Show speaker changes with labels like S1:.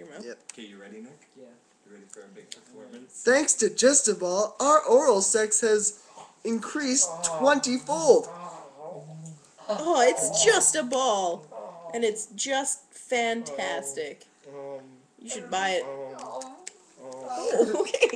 S1: your mouth.
S2: Yep.
S3: Okay, you ready, Nick?
S4: Yeah.
S3: You ready for a big performance?
S2: Thanks to Justaball, our oral sex has increased 20-fold.
S1: Oh, it's just a ball. And it's just fantastic. You should buy it. Oh, okay.